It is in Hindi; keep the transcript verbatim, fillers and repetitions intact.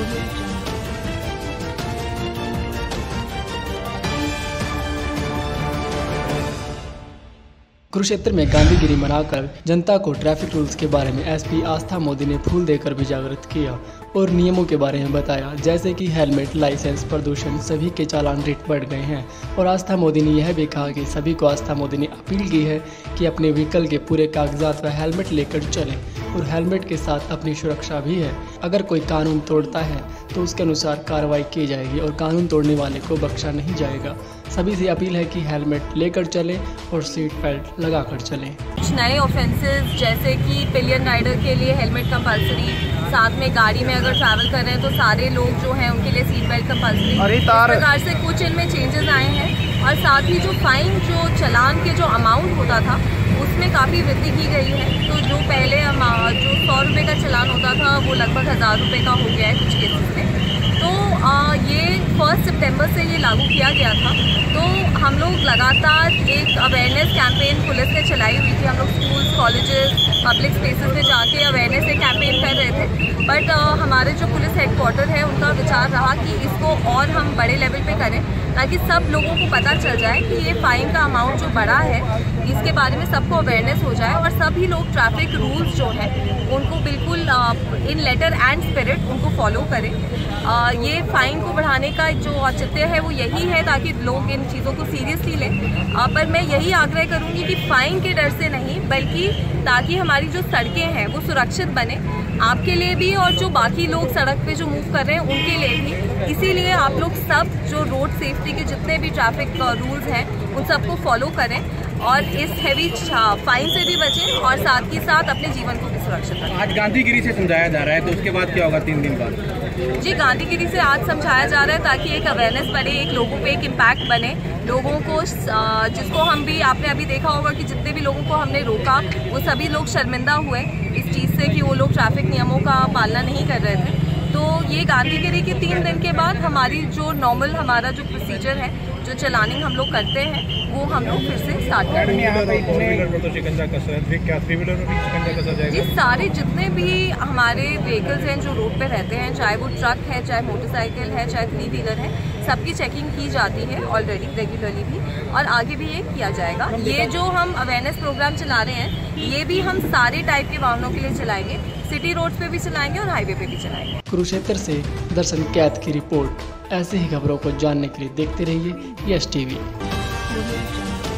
कुरुक्षेत्र में गांधीगिरी मनाकर जनता को ट्रैफिक रूल्स के बारे में एसपी आस्था मोदी ने फूल देकर भी जागृत किया और नियमों के बारे में बताया, जैसे कि हेलमेट, लाइसेंस, प्रदूषण सभी के चालान रेट बढ़ गए हैं। और आस्था मोदी ने यह भी कहा कि सभी को आस्था मोदी ने अपील की है कि अपने व्हीकल के पूरे कागजात व हेलमेट लेकर चलें और हेलमेट के साथ अपनी सुरक्षा भी है। अगर कोई कानून तोड़ता है तो उसके अनुसार कार्रवाई की जाएगी और कानून तोड़ने वाले को बख्शा नहीं जाएगा। सभी से अपील है कि हेलमेट लेकर चलें और सीट बेल्ट लगाकर चलें। कुछ नए ऑफेंसेस जैसे कि पिलियन राइडर के लिए हेलमेट कंपलसरी, साथ में गाड़ी में अगर ट्रैवल कर रहे हैं तो सारे लोग जो हैं उनके लिए सीट बेल्ट कंपलसरी, इस प्रकार से कुछ इनमें चेंजेस आए हैं। और साथ ही जो फाइन, जो चालान के जो अमाउंट होता था उसमें काफ़ी वृद्धि की गई है। तो जो पहले जो सौ रुपये का चालान होता था वो लगभग हज़ार रुपये का हो गया है कुछ केसेस में। तो आ, ये फर्स्ट सितंबर से ये लागू किया गया था। तो हम लोग लगातार एक अवेयरनेस कैंपेन पुलिस ने चलाई हुई थी। हम लोग स्कूल्स, कॉलेजेस, पब्लिक स्पेसेस में जाके अवेयरनेस एक कैंपेन कर रहे थे। बट हमारे जो पुलिस हेडक्वार्टर है उनका विचार रहा कि इसको और हम बड़े लेवल पे करें ताकि सब लोगों को पता चल जाए कि ये फ़ाइन का अमाउंट जो बड़ा है इसके बारे में सबको अवेयरनेस हो जाए और सभी लोग ट्रैफिक रूल्स जो है उनको बिल्कुल इन लेटर एंड स्पिरिट उनको फॉलो करें। आ, ये फ़ाइन को बढ़ाने का जो औचित्य है वो यही है ताकि लोग इन चीज़ों को सीरियसली लें। आ, पर मैं यही आग्रह करूँगी कि फ़ाइन के डर से नहीं, बल्कि ताकि हमारी जो सड़कें हैं वो सुरक्षित बने, आपके लिए भी और जो बाकी लोग सड़क पे जो मूव कर रहे हैं उनके लिए भी। इसीलिए आप लोग सब जो रोड सेफ्टी के जितने भी ट्रैफिक रूल्स हैं उन सबको फॉलो करें और इस हैवी फाइन से भी बचें और साथ ही साथ अपने जीवन को भी सुरक्षित रखें। आज गांधीगिरी से समझाया जा रहा है, तो उसके बाद क्या होगा तीन दिन बाद? जी, गांधीगिरी से आज समझाया जा रहा है ताकि एक अवेयरनेस बने, एक लोगों पे एक इम्पैक्ट बने, लोगों को जिसको हम भी, आपने अभी देखा होगा कि जितने भी लोगों को हमने रोका वो सभी लोग शर्मिंदा हुए इस चीज़ से कि वो लोग ट्रैफिक नियमों का पालना नहीं कर रहे थे। तो ये गांधीगिरी के तीन दिन के बाद हमारी जो नॉर्मल हमारा जो प्रोसीजर है, जो चलानिंग हम लोग करते हैं वो हम लोग फिर से स्टार्ट करेंगे। जी, सारे जितने भी हमारे व्हीकल्स हैं जो रोड पे रहते हैं, चाहे वो ट्रक है, चाहे मोटरसाइकिल है, चाहे थ्री व्हीलर है, सबकी चेकिंग की जाती है ऑलरेडी रेगुलरली भी और आगे भी ये किया जाएगा। ये जो हम अवेयरनेस प्रोग्राम चला रहे हैं ये भी हम सारे टाइप के वाहनों के लिए चलाएंगे, सिटी रोड्स पे भी चलाएंगे और हाईवे पे भी चलाएंगे। कुरुक्षेत्र से दर्शन कैद की रिपोर्ट। ऐसे ही खबरों को जानने के लिए देखते रहिए यस टीवी।